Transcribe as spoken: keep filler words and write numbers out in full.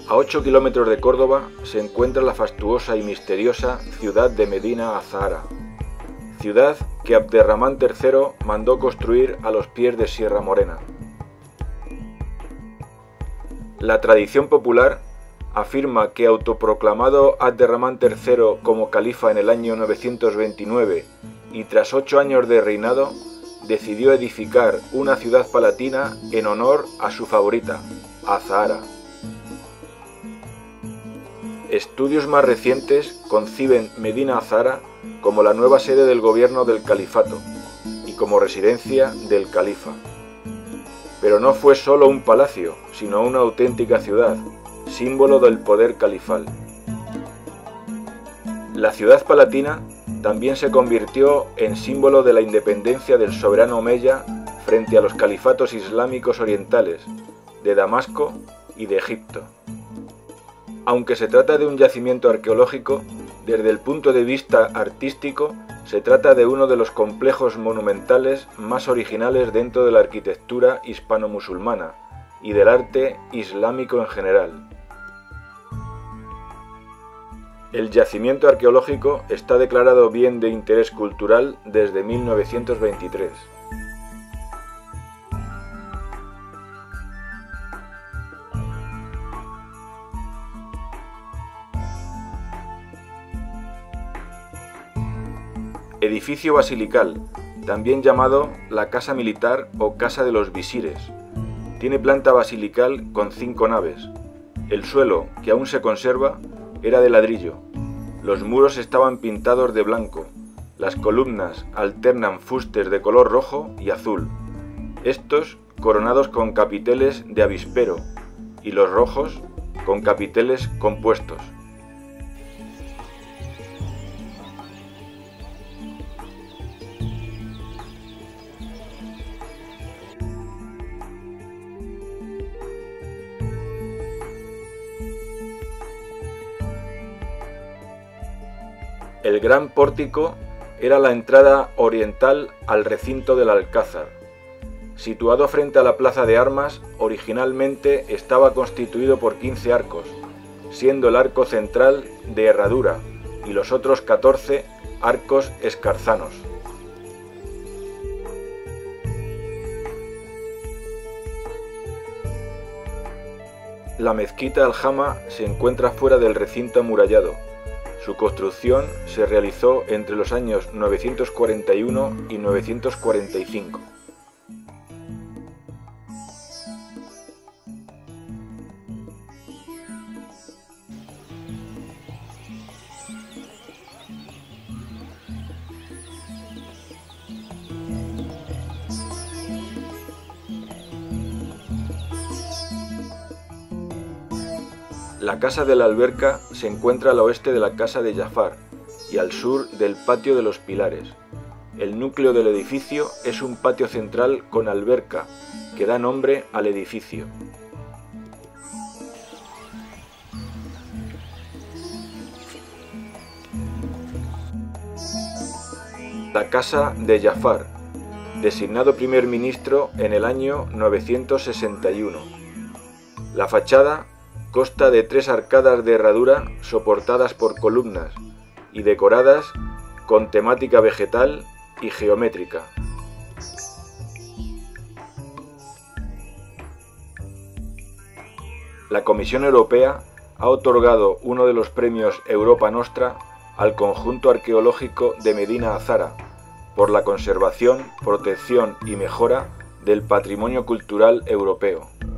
A ocho kilómetros de Córdoba se encuentra la fastuosa y misteriosa ciudad de Medina Azahara, ciudad que Abderramán tercero mandó construir a los pies de Sierra Morena. La tradición popular afirma que, autoproclamado Abderramán tercero como califa en el año novecientos veintinueve y tras ocho años de reinado, decidió edificar una ciudad palatina en honor a su favorita, Azahara. Estudios más recientes conciben Medina Azahara como la nueva sede del gobierno del califato y como residencia del califa. Pero no fue solo un palacio, sino una auténtica ciudad, símbolo del poder califal. La ciudad palatina también se convirtió en símbolo de la independencia del soberano omeya frente a los califatos islámicos orientales, de Damasco y de Egipto. Aunque se trata de un yacimiento arqueológico, desde el punto de vista artístico, se trata de uno de los complejos monumentales más originales dentro de la arquitectura hispano-musulmana y del arte islámico en general. El yacimiento arqueológico está declarado bien de interés cultural desde mil novecientos veintitrés. Edificio basilical, también llamado la Casa Militar o Casa de los Visires. Tiene planta basilical con cinco naves. El suelo, que aún se conserva, era de ladrillo. Los muros estaban pintados de blanco. Las columnas alternan fustes de color rojo y azul, estos coronados con capiteles de avispero, y los rojos con capiteles compuestos. El gran pórtico era la entrada oriental al recinto del Alcázar. Situado frente a la plaza de armas, originalmente estaba constituido por quince arcos, siendo el arco central de herradura y los otros catorce arcos escarzanos. La mezquita Aljama se encuentra fuera del recinto amurallado. Su construcción se realizó entre los años novecientos cuarenta y uno y novecientos cuarenta y cinco. La Casa de la Alberca se encuentra al oeste de la Casa de Jafar y al sur del Patio de los Pilares. El núcleo del edificio es un patio central con alberca, que da nombre al edificio. La Casa de Jafar, designado primer ministro en el año novecientos sesenta y uno. La fachada consta de tres arcadas de herradura soportadas por columnas y decoradas con temática vegetal y geométrica. La Comisión Europea ha otorgado uno de los premios Europa Nostra al conjunto arqueológico de Medina Azahara por la conservación, protección y mejora del patrimonio cultural europeo.